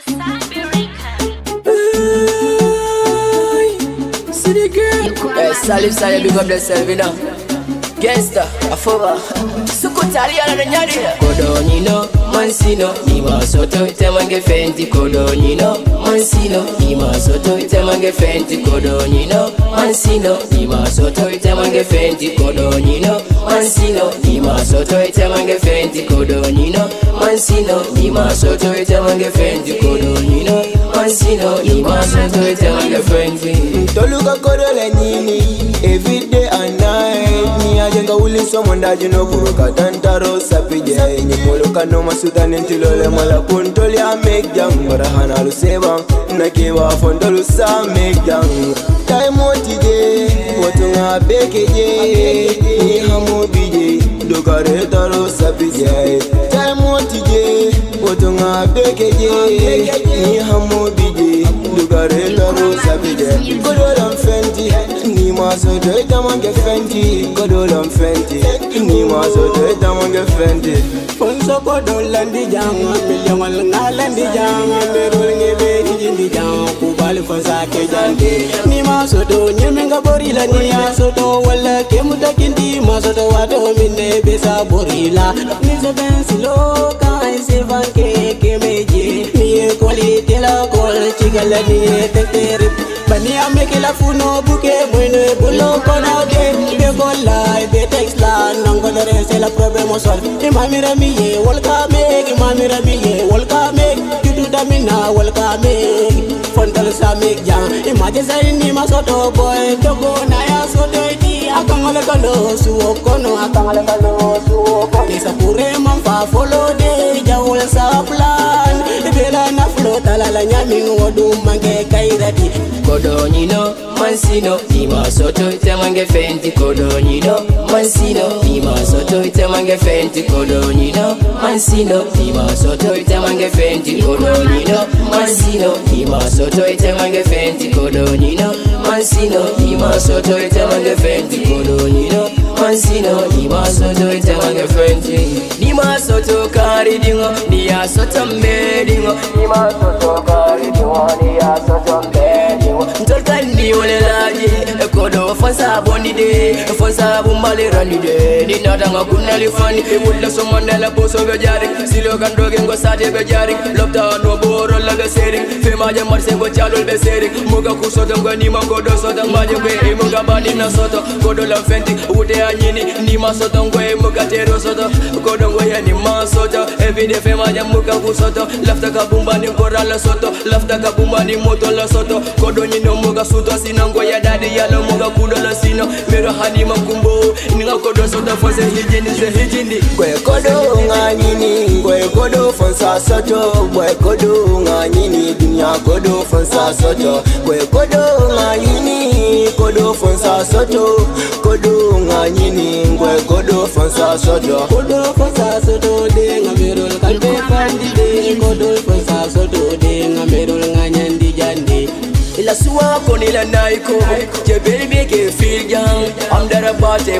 See the girl. Hey, Salif, big up yourself, you know. Gangsta, Afova. Sukutariana na nyari. Kodonino, Mansino, Ima Soto, Temange Fenti, Kodonino, Mansino, Ima Soto, Temange Fenti, Kodonino, Mansino, Ima Soto, Temange Fenti, Kodonino, Mansino, Ima Soto, Temange Fenti, Kodonino, Mansino, Ima Soto, Temange Fenti, Kodonino, Mansino, Ima Soto, Temange Fenti. Toluka Kodole Nini, every day and night. Ni ajenga uliso mondaji no kuruka tantaro sapija. Ni moloka no masudani ntilole mala puntoli a make jam. Barahana luseba, nakewa fondolu sa make jam. Taimoti je, watunga beke je. Ni hamu bije, dogare taro sapija. Taimoti je, watunga beke je. Ni hamu bije, dogare taro sapija. Kodolam fenti, ni maso doita mange fenti. Kodolam fenti, ni maso doita mange fenti. Fonso kodolandi janga, miliyongal ngalandi janga. Merul ngebe hijindi janga, kubali fonsa ke jandi. Ni maso do nyemenga borila ni aso do wala kemuta kindi maso do wato mine besa borila. Ni se bensi loka se vanke kemeje. Ni quality la kol chigala ni tekterip. Bani ameke la funo buke mwene bulo kona de. Be gola be text la nango de rese la problemo sol. Imami ramiye welcome, imami ramiye welcome. Kitu damina welcome. Fondal sa make jam. Imaje sa ni masoto boy togo na ya soto iti. Akangale kalo suo kono, akangale kalo suo kono. Nisa pure mamfa follow de jawul sa plan. Ibela na float ala la nyami ngodu mange kairati. Kodonino, Mansino, Ima Soto, Temange Fenti, Kodonino, Mansino, Ima Soto, Temange Fenti, Kodonino, Mansino, Ima Soto, Temange Fenti, Kodonino, Mansino, Ima Soto, Temange Fenti, Kodonino, Mansino, Ima Soto, Temange Fenti, Kodonino, Mansino, Ima Soto, Temange Fenti. Nima Soto kari dingo, Nia Soto medingo, Nima Soto kari dingo, Nia Soto medingo. Ntolkandi wole laji, kodo fonsa bondi de, fonsa bumbali rani de. Ni nadanga kunali fani, ibulla somandela boso bejari. Silo kandoge ngo sate bejari, lopta no boro laga seri. Fema je marse ngo chalol be seri. Muga kusoto ngo ni mangodo soto maje be, muga bani na soto. Kodo la fenti, ute anyini, ni masoto ngo muga tero soto. Kodo ngo ya ni masoto, everyday fema je muga kusoto. Lafta kabumba ni ngora la soto, lafta kabumba ni moto la soto. Kodo no muga suto sinango ya dadi ya lo muga kudo la sino mero hani makumbo ninga kodo soto fose hijini se hijini Kwe kodo nganyini, kwe kodo fonsa soto. Kwe kodo nganyini, dunia kodo fonsa soto. Kwe kodo nganyini, kodo fonsa soto. Kodo nganyini, kwe kodo fonsa soto. Kodo fonsa soto de ngamerol kalbe fandi de. Kodo fonsa soto de ngamerol nganyandi jandi. Ila suwa koni la naiko, je baby ke feel young. I'm dara bate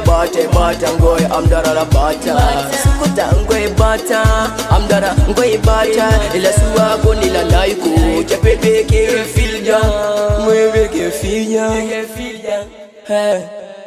ngoy, I'm dara la bata. Sukuta ngoy bata, I'm dara ngoy bata. Ila suwa koni la naiko, je baby ke feel young. Baby ke feel young. Hey.